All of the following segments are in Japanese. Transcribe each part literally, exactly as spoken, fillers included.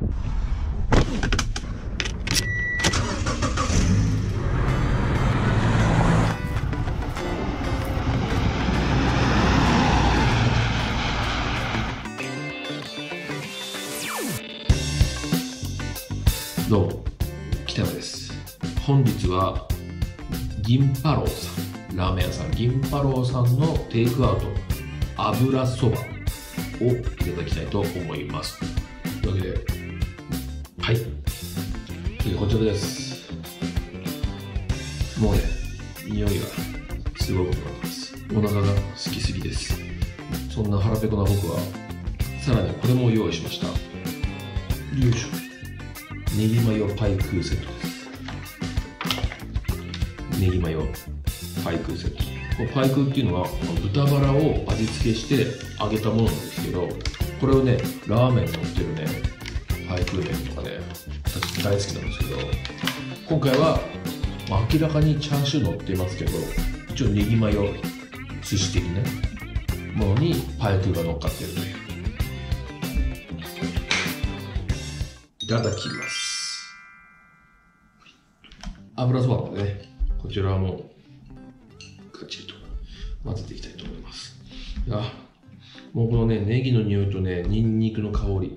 どうも、北山です。本日は銀パローさん、ラーメン屋さん銀パローさんのテイクアウト油そばをいただきたいと思います。というわけで、はい、でこちらです。もうね、匂いがすごくなってます。お腹が好きすぎです。そんな腹ペコな僕はさらにこれも用意しました。よいしょ、ネギマヨパイクーセットです。ネギマヨパイクーセット。このパイクーっていうのは豚バラを味付けして揚げたものなんですけど、これをね、ラーメンに乗ってるね、パイクー麺とかね、私大好きなんですけど、今回は、まあ、明らかにチャーシュー乗っていますけど、一応ネギマヨ寿司的なものにパイクーが乗っかってるという。いただきます。油そばなのでね、こちらもガチリと混ぜていきたいと思います。あ、もうこのね、ネギの匂いとね、ニンニクの香り、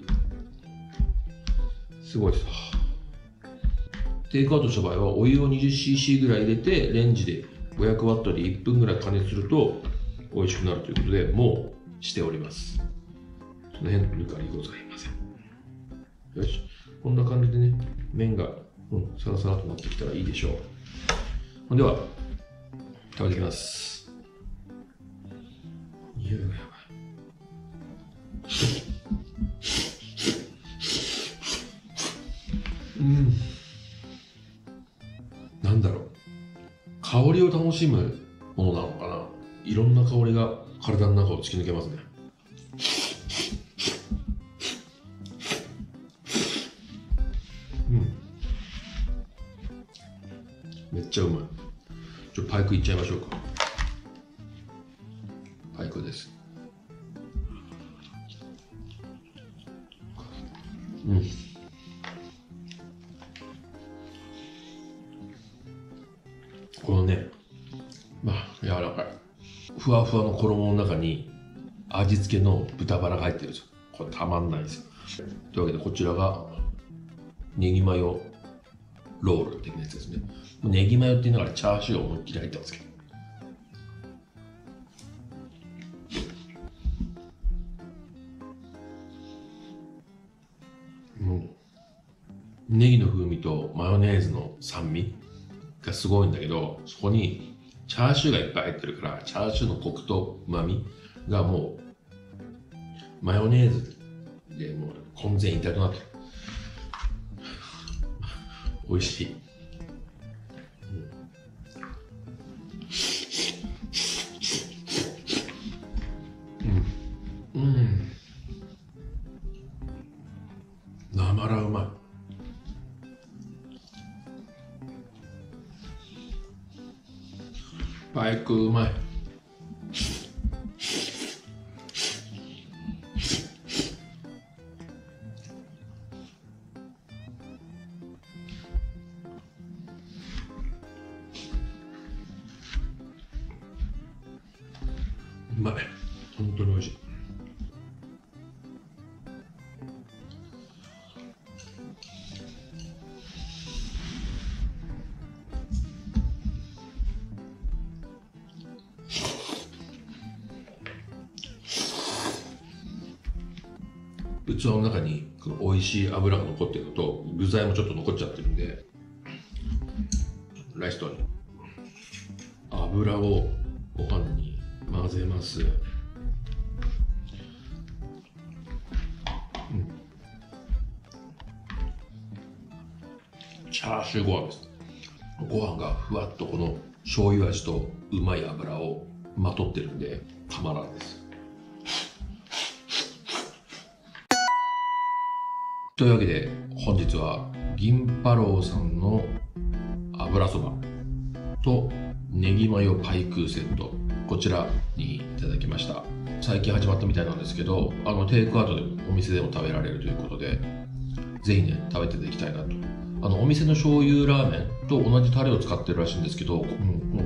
すごいです。テイクアウトした場合は、お湯を にじゅっシーシー ぐらい入れて、レンジでごひゃくワットでいっぷんぐらい加熱すると美味しくなるということで、もうしております。その辺抜かりございません。よし、こんな感じでね、麺が、うん、サラサラとなってきたらいいでしょう。では、食べていきます。匂いがやばい。うん。なんだろう。香りを楽しむものなのかな。いろんな香りが体の中を突き抜けますね。めっちゃうまい。ちょっとパイクいっちゃいましょうか。パイクです。うん。このね、まあ柔らかい。ふわふわの衣の中に味付けの豚バラが入ってるんですよ。これたまんないですよ。というわけでこちらがネギマヨロール的なやつですね。ネギマヨって言いながらチャーシューを思いっきり入ってますけど。うん。ネギの風味とマヨネーズの酸味がすごいんだけど、そこにチャーシューがいっぱい入ってるから、チャーシューのコクと旨味がもうマヨネーズでもう混然一体となってる。美味しい。うん。うん。なまらうまい。パイクうまい。うまい。本当に美味しい。器の中にこの美味しい油が残ってるのと具材もちょっと残っちゃってるんで、ライスとに油をご飯に混ぜます。うん、チャーシューご飯です。ご飯がふわっとこの醤油味とうまい油をまとってるんでたまらんです。というわけで本日は銀パローさんの油そばとネギマヨパイクーセット、こちらにいただきました。最近始まったみたいなんですけど、あのテイクアウトでお店でも食べられるということで、 ぜひね食べていただきたいなと。あのお店の醤油ラーメンと同じタレを使ってるらしいんですけど、うん、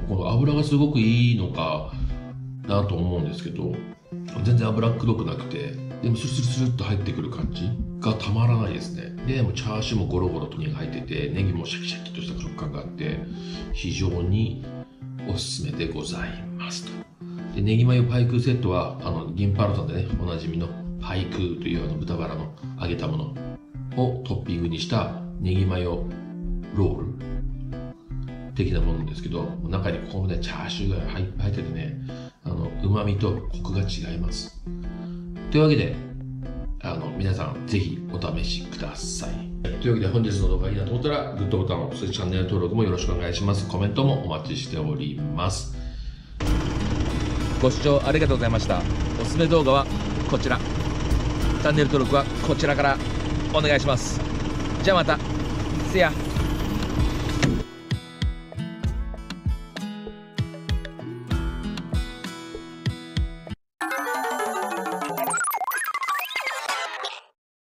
この油がすごくいいのかなと思うんですけど、全然脂っくどくなくて、でもスルスルスルっと入ってくる感じがたまらないですね。でもチャーシューもゴロゴロと入ってて、ネギもシャキシャキとした食感があって非常におすすめでございますと。でネギマヨパイクーセットはあの銀パロさんでねおなじみのパイクーというあの豚バラの揚げたものをトッピングにしたネギマヨロール的なものですけど、中にここもねチャーシューが入っててね、あの旨味とコクが違います。というわけであの皆さんぜひお試しください。というわけで本日の動画がいいなと思ったらグッドボタンを、そしてチャンネル登録もよろしくお願いします。コメントもお待ちしております。 ご視聴ありがとうございました。おすすめ動画はこちら、チャンネル登録はこちらからお願いします。じゃあまた、See ya!